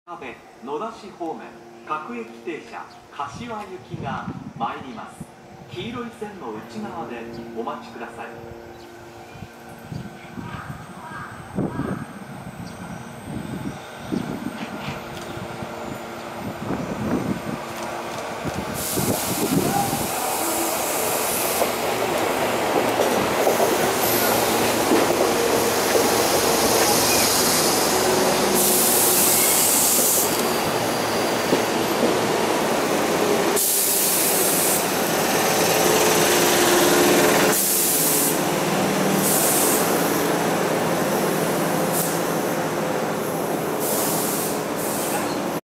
部野田市方面各駅停車柏行きが参ります。黄色い線の内側でお待ちください。